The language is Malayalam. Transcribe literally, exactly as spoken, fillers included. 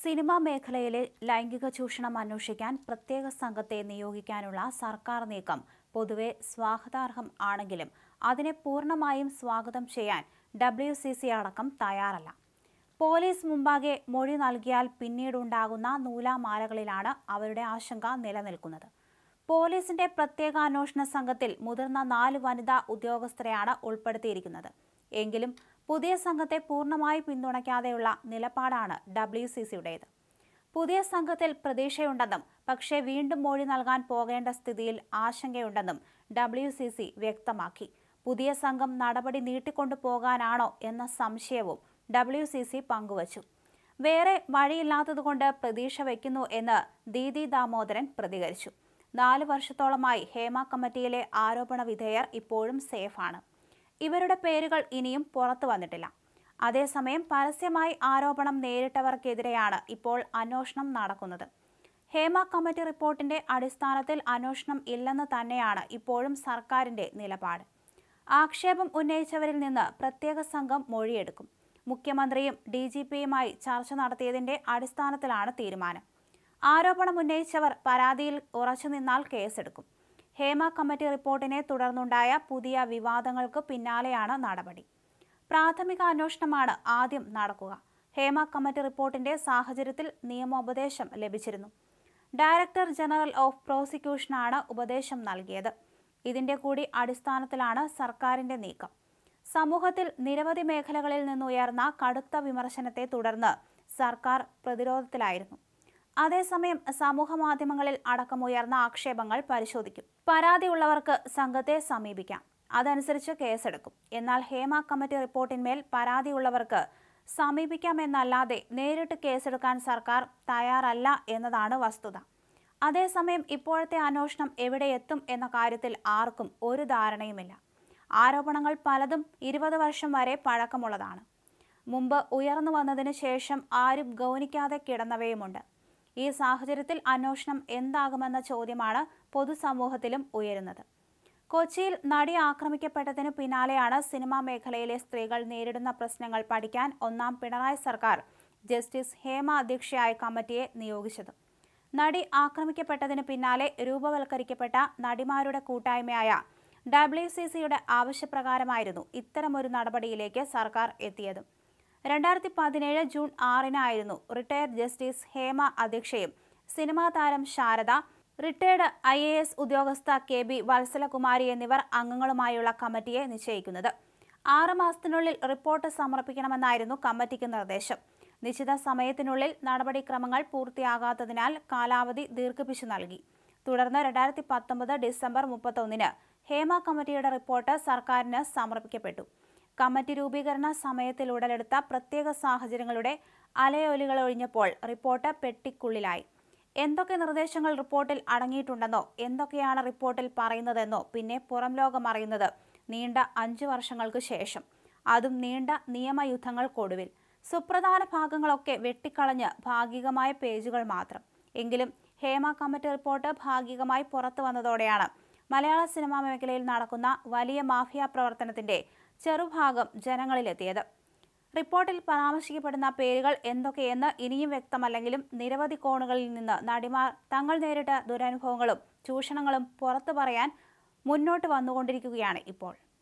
സിനിമാ മേഖലയിലെ ലൈംഗിക ചൂഷണം അന്വേഷിക്കാൻ പ്രത്യേക സംഘത്തെ നിയോഗിക്കാനുള്ള സർക്കാർ നീക്കം പൊതുവെ സ്വാഗതാർഹം ആണെങ്കിലും അതിനെ പൂർണ്ണമായും സ്വാഗതം ചെയ്യാൻ ഡബ്ല്യു സി സി അടക്കം തയ്യാറല്ല. പോലീസ് മുമ്പാകെ മൊഴി നൽകിയാൽ പിന്നീടുണ്ടാകുന്ന നൂലാമാലകളിലാണ് അവരുടെ ആശങ്ക നിലനിൽക്കുന്നത്. പോലീസിന്റെ പ്രത്യേക അന്വേഷണ സംഘത്തിൽ മുതിർന്ന നാല് വനിതാ ഉദ്യോഗസ്ഥരെയാണ് ഉൾപ്പെടുത്തിയിരിക്കുന്നത്. എങ്കിലും പുതിയ സംഘത്തെ പൂർണ്ണമായി പിന്തുണയ്ക്കാതെയുള്ള നിലപാടാണ് ഡബ്ല്യു സി സിയുടേത്. പുതിയ സംഘത്തിൽ പ്രതീക്ഷയുണ്ടെന്നും പക്ഷേ വീണ്ടും മൊഴി നൽകാൻ പോകേണ്ട സ്ഥിതിയിൽ ആശങ്കയുണ്ടെന്നും ഡബ്ല്യു സി സി വ്യക്തമാക്കി. പുതിയ സംഘം നടപടി നീട്ടിക്കൊണ്ടു പോകാനാണോ എന്ന സംശയവും ഡബ്ല്യു സി സി പങ്കുവച്ചു. വേറെ വഴിയില്ലാത്തതുകൊണ്ട് പ്രതീക്ഷ വയ്ക്കുന്നു എന്ന് ദീദി ദാമോദരൻ പ്രതികരിച്ചു. നാല് വർഷത്തോളമായി ഹേമ കമ്മിറ്റിയിലെ ആരോപണ വിധേയർ ഇപ്പോഴും സേഫാണ്. ഇവരുടെ പേരുകൾ ഇനിയും പുറത്തു വന്നിട്ടില്ല. അതേസമയം പരസ്യമായി ആരോപണം നേരിട്ടവർക്കെതിരെയാണ് ഇപ്പോൾ അന്വേഷണം നടക്കുന്നത്. ഹേമ കമ്മിറ്റി റിപ്പോർട്ടിന്റെ അടിസ്ഥാനത്തിൽ അന്വേഷണം ഇല്ലെന്ന് തന്നെയാണ് ഇപ്പോഴും സർക്കാരിന്റെ നിലപാട്. ആക്ഷേപം ഉന്നയിച്ചവരിൽ നിന്ന് പ്രത്യേക സംഘം മൊഴിയെടുക്കും. മുഖ്യമന്ത്രിയും ഡി ജി പിയുമായി ചർച്ച നടത്തിയതിന്റെ അടിസ്ഥാനത്തിലാണ് തീരുമാനം. ആരോപണം ഉന്നയിച്ചവർ പരാതിയിൽ ഉറച്ചുനിന്നാൽ കേസെടുക്കും. ഹേമ കമ്മിറ്റി റിപ്പോർട്ടിനെ തുടർന്നുണ്ടായ പുതിയ വിവാദങ്ങൾക്ക് പിന്നാലെയാണ് നടപടി. പ്രാഥമിക അന്വേഷണമാണ് ആദ്യം നടക്കുക. ഹേമ കമ്മിറ്റി റിപ്പോർട്ടിന്റെ സാഹചര്യത്തിൽ നിയമോപദേശം ലഭിച്ചിരുന്നു. ഡയറക്ടർ ജനറൽ ഓഫ് പ്രോസിക്യൂഷനാണ് ഉപദേശം നൽകിയത്. ഇതിന്റെ കൂടി അടിസ്ഥാനത്തിലാണ് സർക്കാരിന്റെ നീക്കം. സമൂഹത്തിൽ നിരവധി മേഖലകളിൽ നിന്നുയർന്ന കടുത്ത വിമർശനത്തെ തുടർന്ന് സർക്കാർ പ്രതിരോധത്തിലായിരുന്നു. അതേസമയം സമൂഹ മാധ്യമങ്ങളിൽ അടക്കമുയർന്ന ആക്ഷേപങ്ങൾ പരിശോധിക്കും. പരാതിയുള്ളവർക്ക് സംഘത്തെ സമീപിക്കാം. അതനുസരിച്ച് കേസെടുക്കും. എന്നാൽ ഹേമ കമ്മിറ്റി റിപ്പോർട്ടിന്മേൽ പരാതിയുള്ളവർക്ക് സമീപിക്കാമെന്നല്ലാതെ നേരിട്ട് കേസെടുക്കാൻ സർക്കാർ തയ്യാറല്ല എന്നതാണ് വസ്തുത. അതേസമയം ഇപ്പോഴത്തെ അന്വേഷണം എവിടെ എത്തും എന്ന കാര്യത്തിൽ ആർക്കും ഒരു ധാരണയുമില്ല. ആരോപണങ്ങൾ പലതും ഇരുപത് വർഷം വരെ പഴക്കമുള്ളതാണ്. മുമ്പ് ഉയർന്നു വന്നതിന് ശേഷം ആരും ഗൗനിക്കാതെ കിടന്നവയുമുണ്ട്. ഈ സാഹചര്യത്തിൽ അന്വേഷണം എന്താകുമെന്ന ചോദ്യമാണ് പൊതുസമൂഹത്തിലും ഉയരുന്നത്. കൊച്ചിയിൽ നടി ആക്രമിക്കപ്പെട്ടതിന് പിന്നാലെയാണ് സിനിമാ മേഖലയിലെ സ്ത്രീകൾ നേരിടുന്ന പ്രശ്നങ്ങൾ പഠിക്കാൻ ഒന്നാം പിണറായി സർക്കാർ ജസ്റ്റിസ് ഹേമ അധ്യക്ഷയായ കമ്മിറ്റിയെ നിയോഗിച്ചത്. നടി ആക്രമിക്കപ്പെട്ടതിന് പിന്നാലെ രൂപവൽക്കരിക്കപ്പെട്ട നടിമാരുടെ കൂട്ടായ്മയായ ഡബ്ല്യു സി സിയുടെ ആവശ്യപ്രകാരമായിരുന്നു ഇത്തരമൊരു നടപടിയിലേക്ക് സർക്കാർ എത്തിയത്. രണ്ടായിരത്തി പതിനേഴ് ജൂൺ ആറിനായിരുന്നു റിട്ടയർഡ് ജസ്റ്റിസ് ഹേമ അധ്യക്ഷയും സിനിമാ താരം Sarada, retired I A S ഉദ്യോഗസ്ഥ കെ ബി വത്സലകുമാരി എന്നിവർ അംഗങ്ങളുമായുള്ള കമ്മിറ്റിയെ നിശ്ചയിക്കുന്നത്. ആറ് മാസത്തിനുള്ളിൽ റിപ്പോർട്ട് സമർപ്പിക്കണമെന്നായിരുന്നു കമ്മിറ്റിക്ക് നിർദ്ദേശം. നിശ്ചിത സമയത്തിനുള്ളിൽ നടപടിക്രമങ്ങൾ പൂർത്തിയാകാത്തതിനാൽ കാലാവധി ദീർഘിപ്പിച്ചു നൽകി. തുടർന്ന് രണ്ടായിരത്തി പത്തൊമ്പത് ഡിസംബർ മുപ്പത്തൊന്നിന് ഹേമ കമ്മിറ്റിയുടെ റിപ്പോർട്ട് സർക്കാരിന് സമർപ്പിക്കപ്പെട്ടു. കമ്മിറ്റി രൂപീകരണ സമയത്തിൽ ഉടലെടുത്ത പ്രത്യേക സാഹചര്യങ്ങളുടെ അലയൊലികളൊഴിഞ്ഞപ്പോൾ റിപ്പോർട്ട് പെട്ടിക്കുള്ളിലായി. എന്തൊക്കെ നിർദ്ദേശങ്ങൾ റിപ്പോർട്ടിൽ അടങ്ങിയിട്ടുണ്ടെന്നോ എന്തൊക്കെയാണ് റിപ്പോർട്ടിൽ പറയുന്നതെന്നോ പിന്നെ പുറം ലോകം അറിയുന്നത് നീണ്ട അഞ്ചു വർഷങ്ങൾക്ക് ശേഷം, അതും നീണ്ട നിയമയുദ്ധങ്ങൾക്കൊടുവിൽ. സുപ്രധാന ഭാഗങ്ങളൊക്കെ വെട്ടിക്കളഞ്ഞ് ഭാഗികമായ പേജുകൾ മാത്രം. എങ്കിലും ഹേമ കമ്മിറ്റി റിപ്പോർട്ട് ഭാഗികമായി പുറത്തു വന്നതോടെയാണ് മലയാള സിനിമാ മേഖലയിൽ നടക്കുന്ന വലിയ മാഫിയ പ്രവർത്തനത്തിന്റെ ചെറുഭാഗം ജനങ്ങളിലെത്തിയത്. റിപ്പോർട്ടിൽ പരാമർശിക്കപ്പെടുന്ന പേരുകൾ എന്തൊക്കെയെന്ന് ഇനിയും വ്യക്തമല്ലെങ്കിലും നിരവധി കോണുകളിൽ നിന്ന് നടിമാർ തങ്ങൾ നേരിട്ട ദുരനുഭവങ്ങളും ചൂഷണങ്ങളും പുറത്തു പറയാൻ മുന്നോട്ട് വന്നുകൊണ്ടിരിക്കുകയാണ് ഇപ്പോൾ.